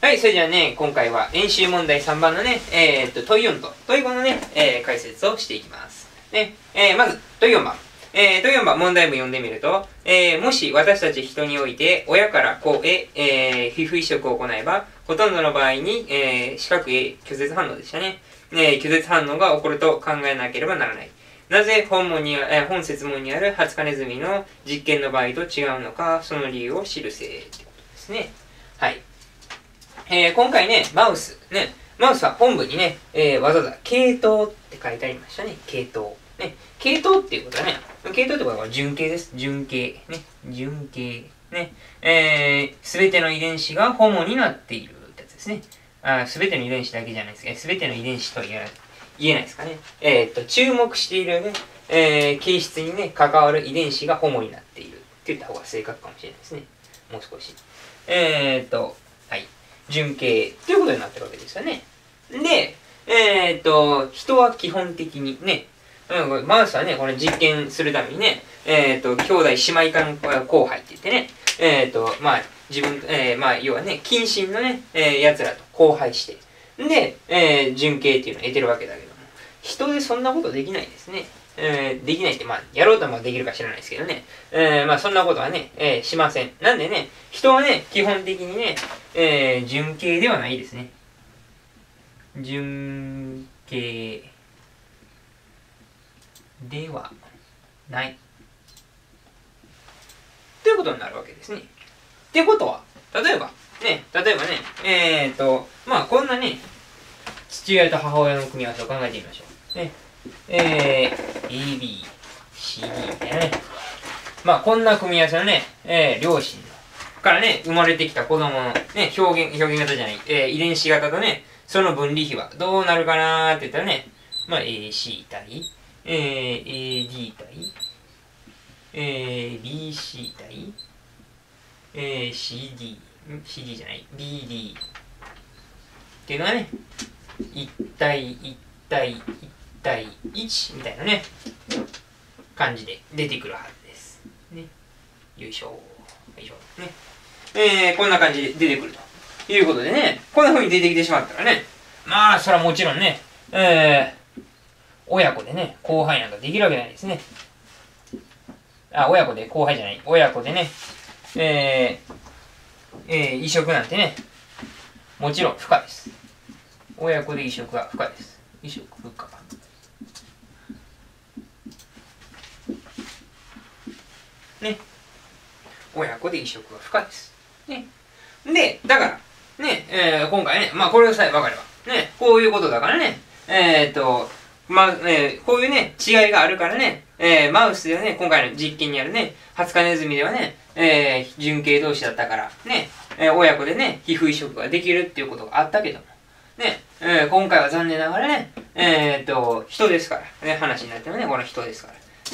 はい、それじゃあね、今回は演習問題3番のね、問い4と問い5のね、解説をしていきます。ね、まず、問い4番。問い4番、問題文読んでみると、もし私たち人において、親から子へ、皮膚移植を行えば、ほとんどの場合に、四角い拒絶反応でしたね。拒絶反応が起こると考えなければならない。なぜ本説問にあるハツカネズミの実験の場合と違うのか、その理由を記せってことですね。はい。今回ね、マウスは本文にね、わざわざ系統って書いてありましたね。系統。ね。系統っていうことはね、系統ってことは純系です。純系。ね。純系。ね。すべての遺伝子がホモになっているってやつですね。すべての遺伝子だけじゃないですか。すべての遺伝子とは言えないですかね。注目しているね、形質にね、関わる遺伝子がホモになっているって言った方が正確かもしれないですね。もう少し。はい。純系ということになってるわけですよね。で、人は基本的にね、マウスはね、これ実験するためにね、兄弟姉妹間交配って言ってね、まあ、要はね、近親のね、奴らと交配して、で、純系っていうのを得てるわけだけども、人でそんなことできないですね。できないって、まあ、やろうともできるか知らないですけどね。まあ、そんなことはね、しません。なんでね、人はね、基本的にね、純系ではないですね。純系ではない。ということになるわけですね。ってことは、例えばね、まあ、こんなね、父親と母親の組み合わせを考えてみましょう。ね。A, B, C, D みたいなね。まあ、こんな組み合わせのね、両親からね、生まれてきた子供のね、表現型じゃない、遺伝子型とね、その分離比はどうなるかなーって言ったらね、まあ、AC 対、AD 対、BC 対、CD じゃない、BD っていうのがね、1対1対1対1みたいなね、感じで出てくるはずです。ね。よいしょ。よいしょ。ね。こんな感じで出てくるということでね、こんな風に出てきてしまったらね、まあ、それはもちろんね、親子でね、交配なんかできるわけないですね。親子で交配じゃない。親子でね、移植なんてね、もちろん不可です。親子で移植は不可です。移植不可。ね。親子で移植は不可です。ね。で、だから、ね、今回ね、まあこれさえ分かれば、ね、こういうことだからね、こういうね、違いがあるからね、マウスではね、今回の実験にあるね、ハツカネズミではね、純系同士だったから、ね、親子でね、皮膚移植ができるっていうことがあったけども、ね、今回は残念ながらね、人ですから、ね、話になってもね、この人ですから、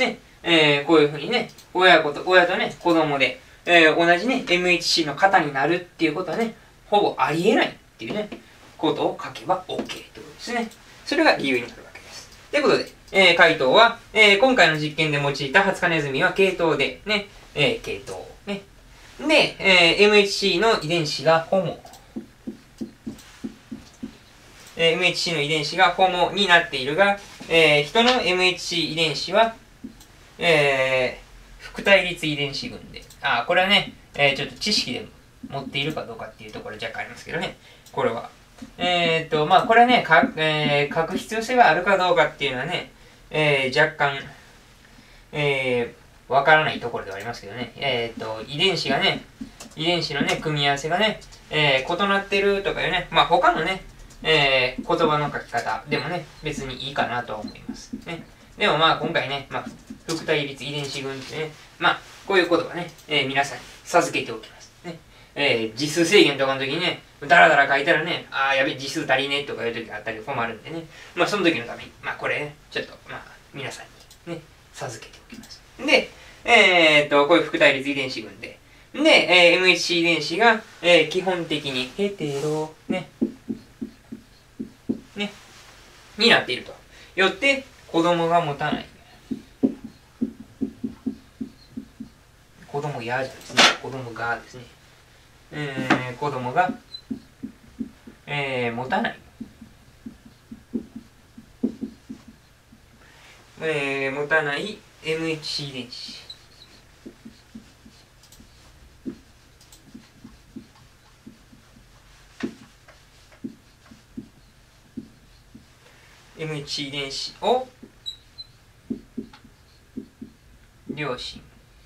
ね、こういうふうにね、親とね、子供で、同じね、MHC の型になるっていうことはね、ほぼありえないっていうね、ことを書けば OK ってことですね。それが理由になるわけです。ということで、回答は、今回の実験で用いたハツカネズミは系統で、ね、系統、ね。で、MHC の遺伝子がホモ。MHC の遺伝子がホモになっているが、人の MHC 遺伝子は、副対立遺伝子群で。これはね、ちょっと知識で持っているかどうかっていうところ若干ありますけどね。これは。まあ、これはね、書く必要性があるかどうかっていうのはね、若干、わからないところではありますけどね。遺伝子のね、組み合わせがね、異なってるとかいうね、まあ、他のね、言葉の書き方でもね、別にいいかなとは思います。ね。でもまあ、今回ね、まあ、副対立遺伝子群ってね、まあ、こういう言葉ね、皆さんに授けておきます。ね。字数制限とかの時にね、ダラダラ書いたらね、やべ、字数足りねえとかいう時があったり困るんでね、まあ、その時のために、まあ、これね、ちょっと、まあ、皆さんにね、授けておきます。で、こういう副対立遺伝子群で、で、MHC 遺伝子が、基本的にヘテロ、ね、になっていると。よって、子供が持たない。子供やじゃですね。子供がですね。子供が持たない。持たない MHC 遺伝子。MHC 遺伝子を両親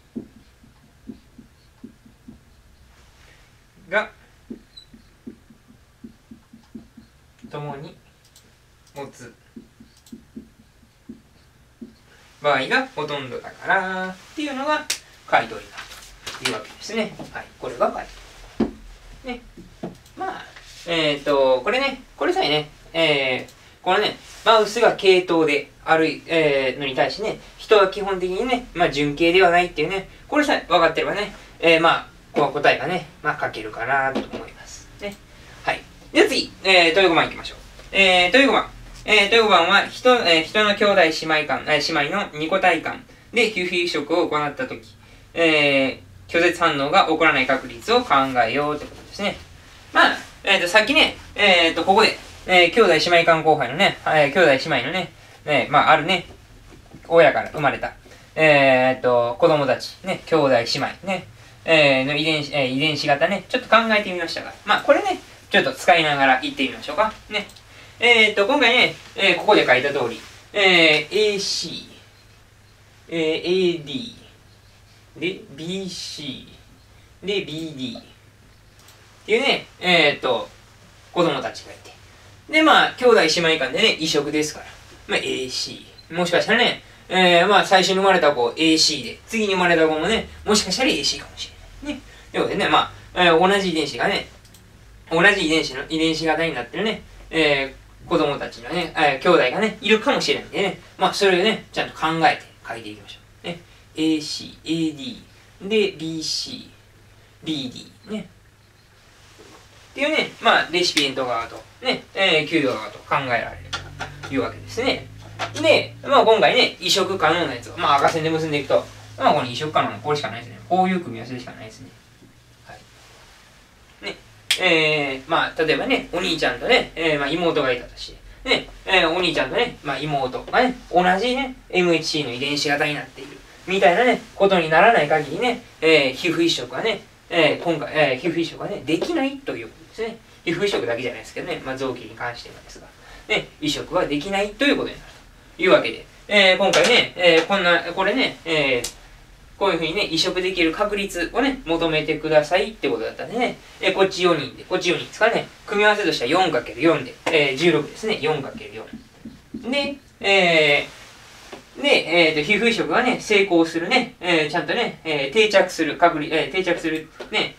が共に持つ場合がほとんどだからっていうのが回答になるというわけですね。はい、これが回答。ね。まあ、これね、これさえね、このね、マウスが系統である、のに対してね、人は基本的にね、まあ、順系ではないっていうね、これさえ分かってればね、まあ、この答えがね、まあ、書けるかなと思います。ね。はい。では次、問い5番いきましょう。問い5番。問い5番は人の兄弟姉妹間、姉妹の二個体間で皮膚移植を行ったとき、拒絶反応が起こらない確率を考えようということですね。まあ、さっきね、ここで、兄弟姉妹間交配のね、兄弟姉妹のね、まあ、あるね、親から生まれた、子供たち、ね、兄弟姉妹ね、の遺伝子型ね、ちょっと考えてみましたが、まあ、これね、ちょっと使いながら言ってみましょうか。ね。今回ね、ここで書いた通り、AC、AD、で、BC、で、BD、っていうね、子供たちがいて。で、まあ、兄弟姉妹間でね、異色ですから。まあ、AC。もしかしたらね、まあ、最初に生まれた子 AC で、次に生まれた子もね、もしかしたら AC かもしれない。ね。ということでね、まあ、同じ遺伝子がね、同じ遺伝子型になってるね、子供たちのね、兄弟がね、いるかもしれないんでね、まあ、それをね、ちゃんと考えて書いていきましょう。ね。AC、AD、で、BC、BD、ね。っていうね、まあ、レシピエント側と、ね、給与側と考えられるというわけですね。で、まあ今回ね、移植可能なやつを、まあ赤線で結んでいくと、まあこの移植可能なこれしかないですね。こういう組み合わせしかないですね。はい。ね、まあ例えばね、お兄ちゃんとね、まあ妹がいたとして、ね、お兄ちゃんとね、まあ妹がね、同じね、MHC の遺伝子型になっている。みたいなね、ことにならない限りね、皮膚移植はね、今回、皮膚移植はね、できないということですね。皮膚移植だけじゃないですけどね、まあ、臓器に関してはですが、ね、移植はできないということになるというわけで、今回ね、これね、こういうふうにね、移植できる確率をね、求めてくださいってことだったんでね、こっち4人で、こっち4人ですからね、組み合わせとしては 4×4 で、16ですね、4×4。で、皮膚移植がね、成功するね、ちゃんとね、定着するね、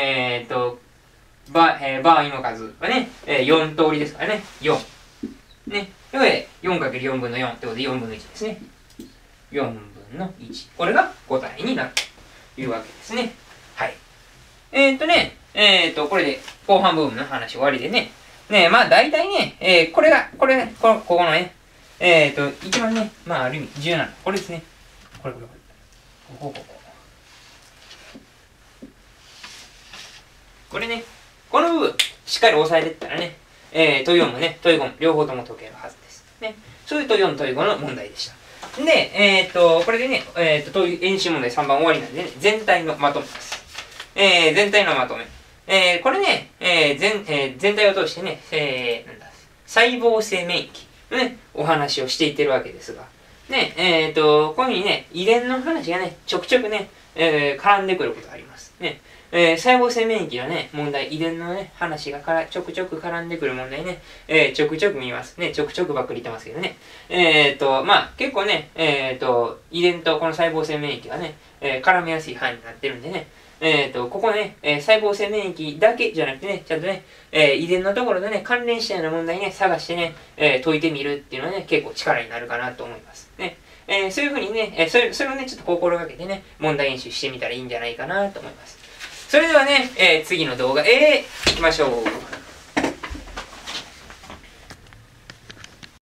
場合の数はね、4通りですからね、4。ね。ということで、4×4 分の4ってことで4分の1ですね。4分の1。これが答えになるというわけですね。はい。これで後半部分の話終わりでね。ね、まあ大体ね、ここのね、一番ね、まあある意味重要なの。これですね。これ。これね、この部分、しっかり押さえていったらね、問い4もね、問い5も両方とも解けるはずです。ね。そういう問い4、問い5の問題でした。で、これでね、演習問題3番終わりなんでね、全体のまとめです。全体のまとめ。これね、全体を通してね、細胞性免疫のね、お話をしていってるわけですが、ね、こういうふうにね、遺伝の話がね、ちょくちょくね、絡んでくることがあります。ね。細胞性免疫のね、問題、遺伝のね、話がちょくちょく絡んでくる問題ね、ちょくちょく見ます。ね、ちょくちょくばっかり言ってますけどね。まあ、結構ね、遺伝とこの細胞性免疫がね、絡みやすい範囲になってるんでね、ここね、細胞性免疫だけじゃなくてね、ちゃんとね、遺伝のところでね、関連したような問題ね、探してね、解いてみるっていうのはね、結構力になるかなと思います。ね。そういうふうにね、それをね、ちょっと心がけてね、問題演習してみたらいいんじゃないかなと思います。それではね、次の動画へ行きましょう。